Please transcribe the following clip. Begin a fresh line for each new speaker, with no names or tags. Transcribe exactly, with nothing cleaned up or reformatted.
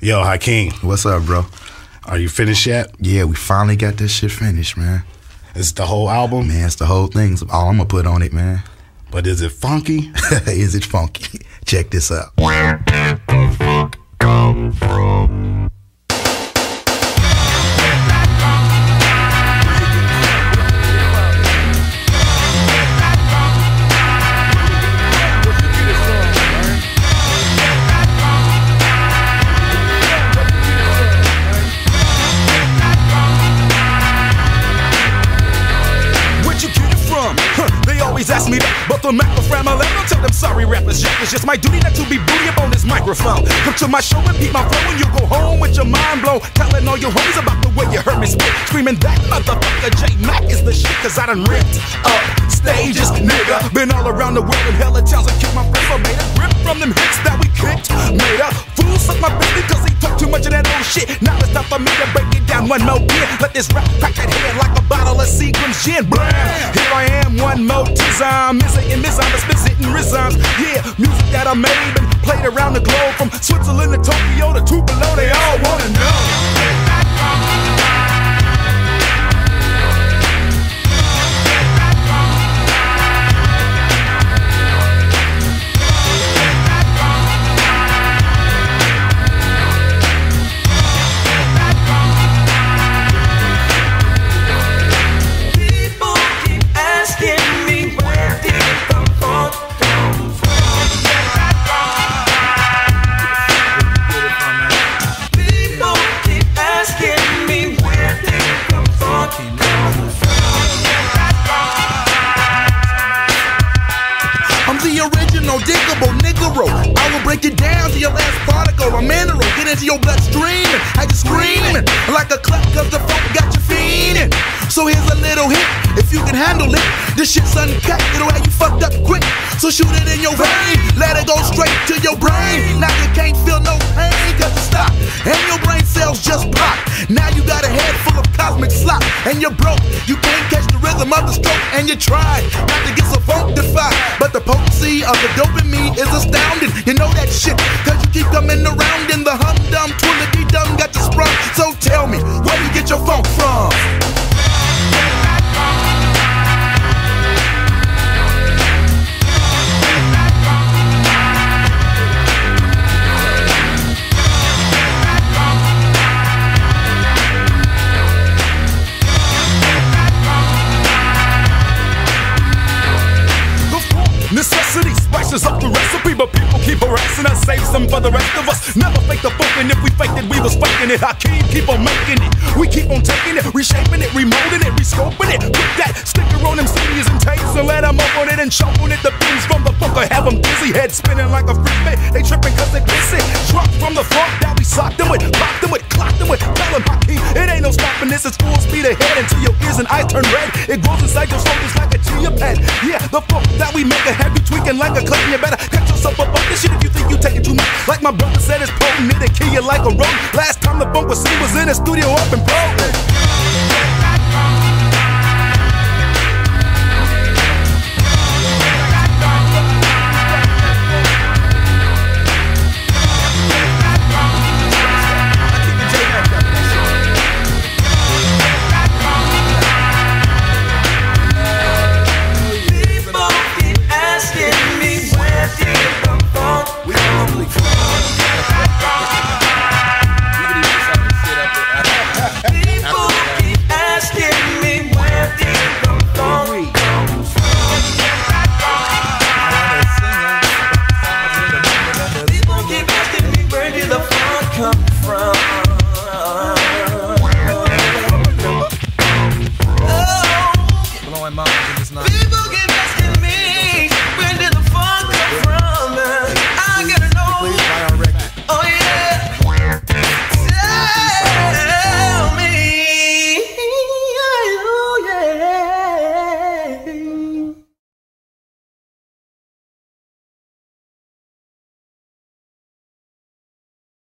Yo, Hakim.
What's up, bro?
Are you finished yet?
Yeah, we finally got this shit finished, man.
It's the whole album?
Man, it's the whole thing. It's all I'm gonna put on it, man.
But is it funky?
Is it funky? Check this out.
Where did the funk come from?
Always ask me that, but the microphone I don't tell them sorry rappers. Yeah, it's just my duty not to be booty up on this microphone. Come to my show and beat my flow and you go home with your mind blown, telling all your homies about the way you heard me spit, screaming that motherfucker J.Mack is the shit, cause I done ripped up stages, nigga. Been all around the world in hella towns and kicked my friends. I made a grip from them hits that we kicked. Made a fool suck my baby cause he took too much of that old shit. Now it's time for me to break it down one more again. Let this rap crack that head like a bottle of Seagram's gin. Blam! Here I am, one more time. I'm missing and missing, I'm spitting rhymes. Yeah, music that I made and played around the globe, from Switzerland to Tokyo to Tupelo, they all wanna know. Diggable niggero, I will break it down to your last particle. A mineral, get into your bloodstream and I just screaming like a clap cause the funk got you fiending. So here's a little hit, if you can handle it. This shit's uncut, it'll have you fucked up quick. So shoot it in your vein, let it go straight to your brain. Now you can't feel no pain cause it stopped, and your brain cells just pop. Now you got a head full of cosmic slop, and you're broke. You can't catch the rhythm of the stroke, and you try not to get so funkified. But the potency of the dopamine is astounding. You know that shit, cause you keep coming around in the hum-dum, twiddly-dee-dum got you sprung. So tell me, where you get your funk from? Necessity spices up the recipe, but people keep harassing us. Save some for the rest of us. Never fake the funk, and if we faked it, we was faking it. Hakim keep on making it. We keep on taking it, reshaping it, remolding it, rescoping it. Put that sticker on them C Ds and tapes and let them open it and shuffle it. The beats from the funk have them dizzy, head spinning like a freak man. They tripping cause they kiss it. Drop from the funk that we socked them with, locked them with, clocked them with. Tell them Hakim, it ain't no stopping this. It's full speed ahead until your ears and eyes turn red. It grows inside your soul just like a chia pet. Yeah, the funk that we make a have you tweaking like a clayton. You better cut yourself up on this shit if you think you take it too much. Like my brother said, it's potent, it'll kill you like a rope. Last time the funk was seen was in the studio up in Portland.
My mom is not